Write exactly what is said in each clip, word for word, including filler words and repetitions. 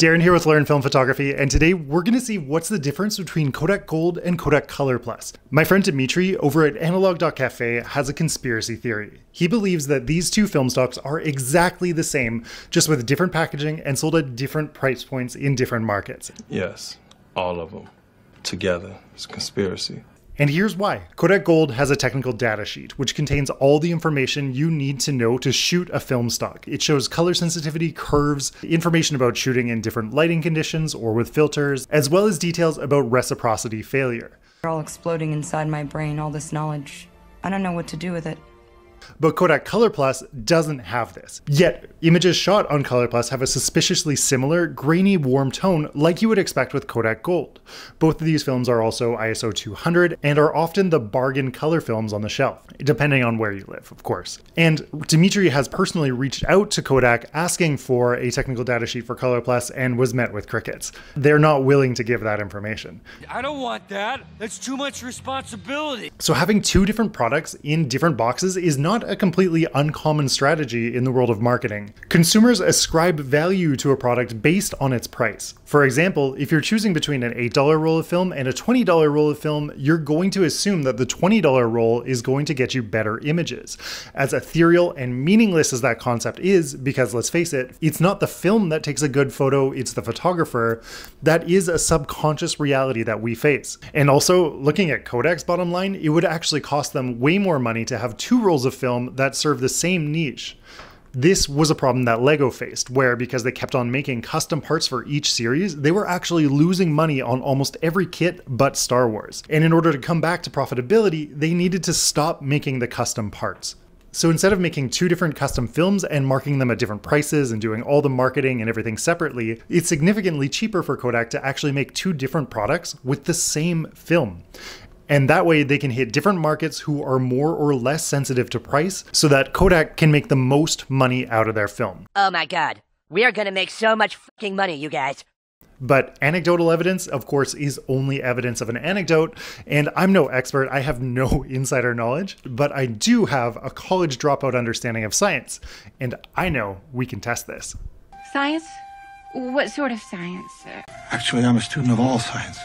Darren here with Learn Film Photography, and today we're going to see what's the difference between Kodak Gold and Kodak ColorPlus. My friend Dmitri over at analog dot cafe has a conspiracy theory. He believes that these two film stocks are exactly the same, just with different packaging and sold at different price points in different markets. Yes, all of them together. It's a conspiracy. And here's why. Kodak Gold has a technical data sheet, which contains all the information you need to know to shoot a film stock. It shows color sensitivity, curves, information about shooting in different lighting conditions or with filters, as well as details about reciprocity failure. They're all exploding inside my brain, all this knowledge. I don't know what to do with it. But Kodak ColorPlus doesn't have this. Yet, images shot on ColorPlus have a suspiciously similar, grainy, warm tone like you would expect with Kodak Gold. Both of these films are also I S O two hundred and are often the bargain color films on the shelf, depending on where you live, of course. And Dmitri has personally reached out to Kodak asking for a technical data sheet for ColorPlus and was met with crickets. They're not willing to give that information. I don't want that. That's too much responsibility. So having two different products in different boxes is not a completely uncommon strategy in the world of marketing. Consumers ascribe value to a product based on its price. For example, if you're choosing between an eight dollar roll of film and a twenty dollar roll of film, you're going to assume that the twenty dollar roll is going to get you better images. As ethereal and meaningless as that concept is, because let's face it, it's not the film that takes a good photo, it's the photographer, that is a subconscious reality that we face. And also, looking at Kodak's bottom line, it would actually cost them way more money to have two rolls of film that serve the same niche. This was a problem that Lego faced, where because they kept on making custom parts for each series, they were actually losing money on almost every kit but Star Wars. And in order to come back to profitability, they needed to stop making the custom parts. So instead of making two different custom films and marking them at different prices and doing all the marketing and everything separately, it's significantly cheaper for Kodak to actually make two different products with the same film. And that way they can hit different markets who are more or less sensitive to price so that Kodak can make the most money out of their film. Oh my god, we are gonna make so much fucking money, you guys. But anecdotal evidence, of course, is only evidence of an anecdote, and I'm no expert, I have no insider knowledge, but I do have a college dropout understanding of science, and I know we can test this. Science? What sort of science? Actually, I'm a student of all sciences.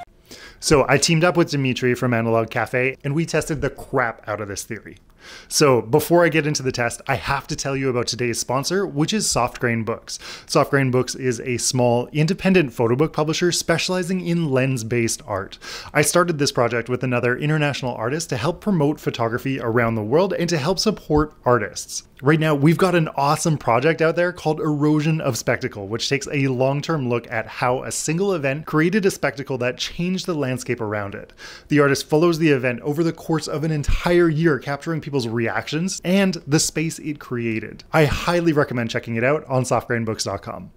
So I teamed up with Dmitri from Analog Cafe, and we tested the crap out of this theory. So before I get into the test, I have to tell you about today's sponsor, which is Soft Grain Books. Soft Grain Books is a small, independent photo book publisher specializing in lens-based art. I started this project with another international artist to help promote photography around the world and to help support artists. Right now, we've got an awesome project out there called Erosion of Spectacle, which takes a long-term look at how a single event created a spectacle that changed the landscape around it. The artist follows the event over the course of an entire year, capturing people's reactions and the space it created. I highly recommend checking it out on soft grain books dot com.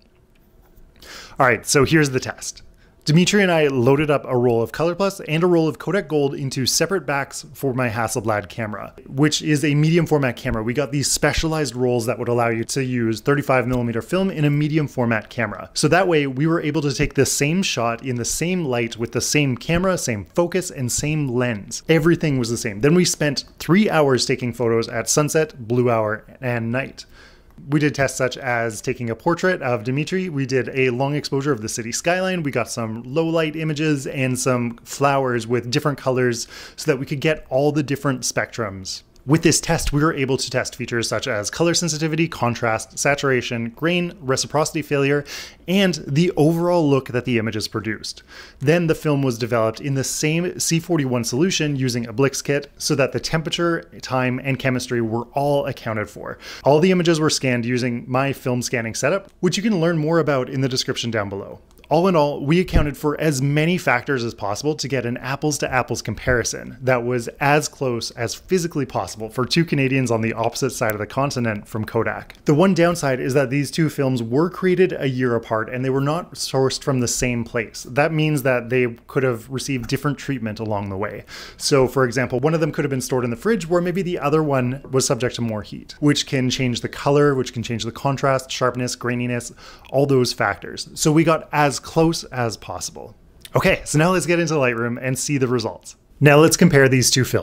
All right, so here's the test. Dmitri and I loaded up a roll of ColorPlus and a roll of Kodak Gold into separate backs for my Hasselblad camera, which is a medium format camera. We got these specialized rolls that would allow you to use thirty-five millimeter film in a medium format camera. So that way we were able to take the same shot in the same light with the same camera, same focus, and same lens. Everything was the same. Then we spent three hours taking photos at sunset, blue hour, and night. We did tests such as taking a portrait of Dmitri. We did a long exposure of the city skyline. We got some low light images and some flowers with different colors so that we could get all the different spectrums. With this test, we were able to test features such as color sensitivity, contrast, saturation, grain, reciprocity failure, and the overall look that the images produced. Then the film was developed in the same C forty-one solution using a Blix kit so that the temperature, time, and chemistry were all accounted for. All the images were scanned using my film scanning setup, which you can learn more about in the description down below. All in all, we accounted for as many factors as possible to get an apples to apples comparison that was as close as physically possible for two Canadians on the opposite side of the continent from Kodak. The one downside is that these two films were created a year apart and they were not sourced from the same place. That means that they could have received different treatment along the way. So for example, one of them could have been stored in the fridge where maybe the other one was subject to more heat, which can change the color, which can change the contrast, sharpness, graininess, all those factors. So we got as close as possible. Okay, so now let's get into Lightroom and see the results. Now let's compare these two films.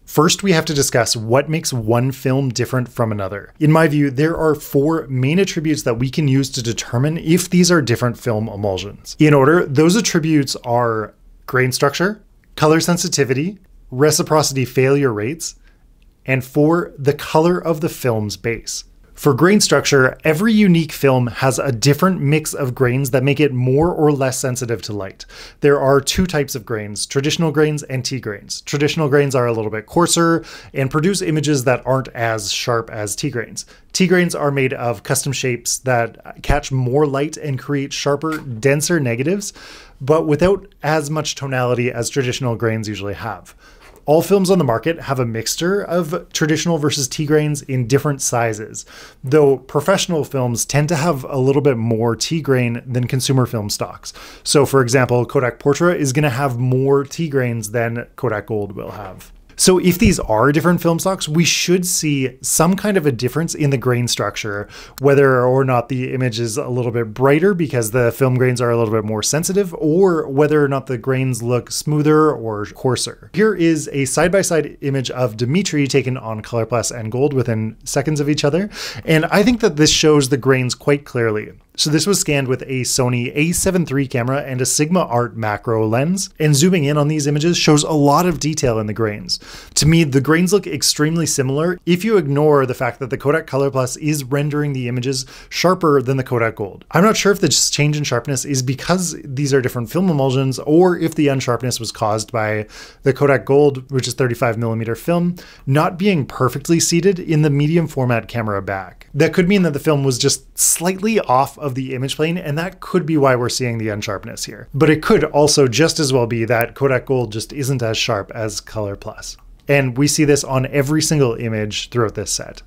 First, we have to discuss what makes one film different from another. In my view, there are four main attributes that we can use to determine if these are different film emulsions. In order, those attributes are grain structure, color sensitivity, reciprocity failure rates, and four, the color of the film's base. For grain structure, every unique film has a different mix of grains that make it more or less sensitive to light. There are two types of grains, traditional grains and T grains. Traditional grains are a little bit coarser and produce images that aren't as sharp as T grains. T grains are made of custom shapes that catch more light and create sharper, denser negatives, but without as much tonality as traditional grains usually have. All films on the market have a mixture of traditional versus T grains in different sizes, though professional films tend to have a little bit more T grain than consumer film stocks. So for example, Kodak Portra is going to have more T grains than Kodak Gold will have. So if these are different film stocks, we should see some kind of a difference in the grain structure, whether or not the image is a little bit brighter because the film grains are a little bit more sensitive, or whether or not the grains look smoother or coarser. Here is a side-by-side image of Dmitri taken on ColorPlus and Gold within seconds of each other, and I think that this shows the grains quite clearly. So this was scanned with a Sony A seven three camera and a Sigma Art macro lens, and zooming in on these images shows a lot of detail in the grains. To me, the grains look extremely similar if you ignore the fact that the Kodak ColorPlus is rendering the images sharper than the Kodak Gold. I'm not sure if the change in sharpness is because these are different film emulsions, or if the unsharpness was caused by the Kodak Gold, which is thirty-five millimeter film, not being perfectly seated in the medium format camera back. That could mean that the film was just slightly off of the image plane, and that could be why we're seeing the unsharpness here. But it could also just as well be that Kodak Gold just isn't as sharp as ColorPlus. And we see this on every single image throughout this set.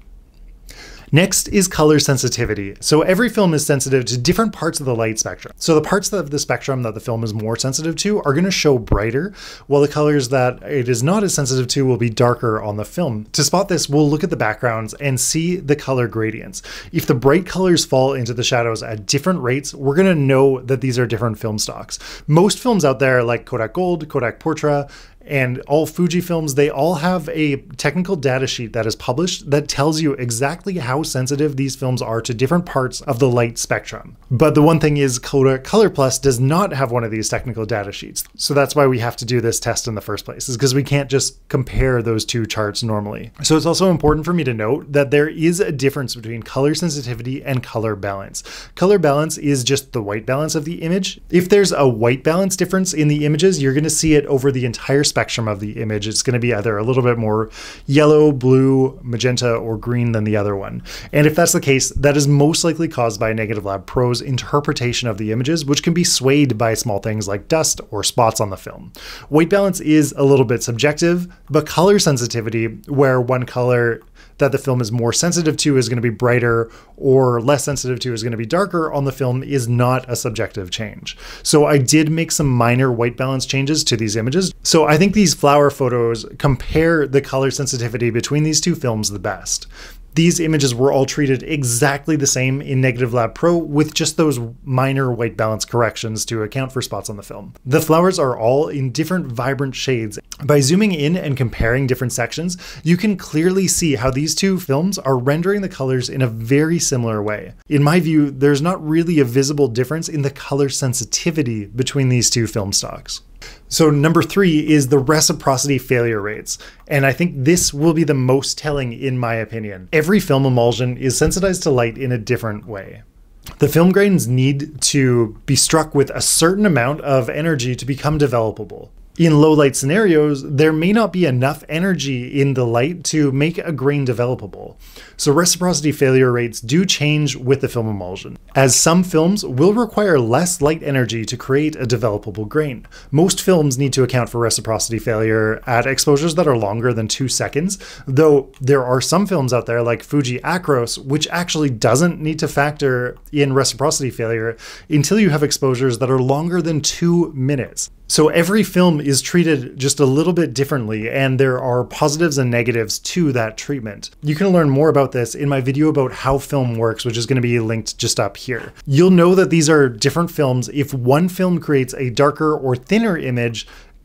Next is color sensitivity. So every film is sensitive to different parts of the light spectrum. So the parts of the spectrum that the film is more sensitive to are going to show brighter, while the colors that it is not as sensitive to will be darker on the film. To spot this, we'll look at the backgrounds and see the color gradients. If the bright colors fall into the shadows at different rates, we're going to know that these are different film stocks. Most films out there, like Kodak Gold, Kodak Portra, and all Fuji films, they all have a technical data sheet that is published that tells you exactly how sensitive these films are to different parts of the light spectrum. But the one thing is, Kodak ColorPlus does not have one of these technical data sheets. So that's why we have to do this test in the first place, is because we can't just compare those two charts normally. So it's also important for me to note that there is a difference between color sensitivity and color balance. Color balance is just the white balance of the image. If there's a white balance difference in the images, you're going to see it over the entire spectrum spectrum of the image. It's going to be either a little bit more yellow, blue, magenta, or green than the other one. And if that's the case, that is most likely caused by Negative Lab Pro's interpretation of the images, which can be swayed by small things like dust or spots on the film. White balance is a little bit subjective, but color sensitivity, where one color that the film is more sensitive to is going to be brighter, or less sensitive to is going to be darker on the film, is not a subjective change. So I did make some minor white balance changes to these images. So I think these flower photos compare the color sensitivity between these two films the best. These images were all treated exactly the same in Negative Lab Pro, with just those minor white balance corrections to account for spots on the film. The flowers are all in different vibrant shades. By zooming in and comparing different sections, you can clearly see how these two films are rendering the colors in a very similar way. In my view, there's not really a visible difference in the color sensitivity between these two film stocks. So number three is the reciprocity failure rates, and I think this will be the most telling in my opinion. Every film emulsion is sensitized to light in a different way. The film grains need to be struck with a certain amount of energy to become developable. In low light scenarios, there may not be enough energy in the light to make a grain developable. So reciprocity failure rates do change with the film emulsion, as some films will require less light energy to create a developable grain. Most films need to account for reciprocity failure at exposures that are longer than two seconds, though there are some films out there like Fuji Acros, which actually doesn't need to factor in reciprocity failure until you have exposures that are longer than two minutes. So every film is treated just a little bit differently, and there are positives and negatives to that treatment. You can learn more about this in my video about how film works, which is going to be linked just up here. You'll know that these are different films if one film creates a darker or thinner image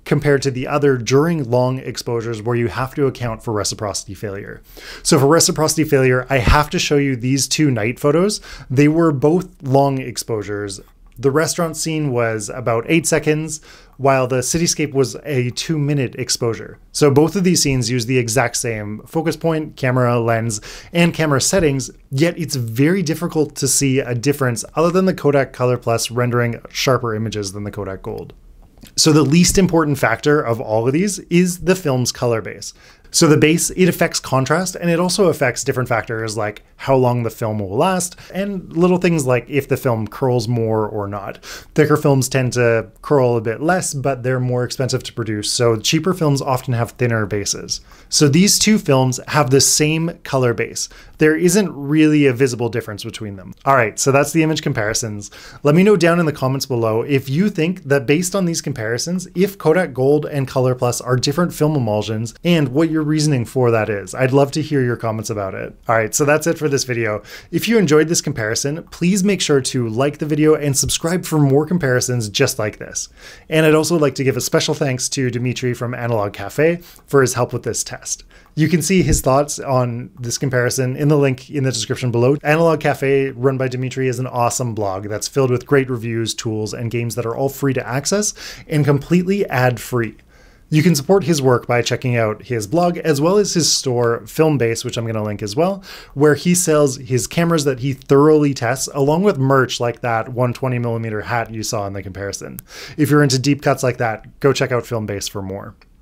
compared to the other during long exposures where you have to account for reciprocity failure. So for reciprocity failure, I have to show you these two night photos. They were both long exposures. The restaurant scene was about eight seconds, while the cityscape was a two minute exposure. So both of these scenes use the exact same focus point, camera, lens, and camera settings, yet it's very difficult to see a difference other than the Kodak ColorPlus rendering sharper images than the Kodak Gold. So the least important factor of all of these is the film's color base. So the base, it affects contrast, and it also affects different factors like how long the film will last, and little things like if the film curls more or not. Thicker films tend to curl a bit less, but they're more expensive to produce, so cheaper films often have thinner bases. So these two films have the same color base. There isn't really a visible difference between them. All right, so that's the image comparisons. Let me know down in the comments below if you think that based on these comparisons, if Kodak Gold and ColorPlus are different film emulsions, and what your reasoning for that is. I'd love to hear your comments about it. All right, so that's it for this video. If you enjoyed this comparison, please make sure to like the video and subscribe for more comparisons just like this. And I'd also like to give a special thanks to Dmitri from Analog Cafe for his help with this test. You can see his thoughts on this comparison in the link in the description below. Analog Cafe, run by Dmitri, is an awesome blog that's filled with great reviews, tools, and games that are all free to access and completely ad-free. You can support his work by checking out his blog as well as his store, Filmbase, which I'm going to link as well, where he sells his cameras that he thoroughly tests, along with merch like that one twenty millimeter hat you saw in the comparison. If you're into deep cuts like that, go check out Filmbase for more.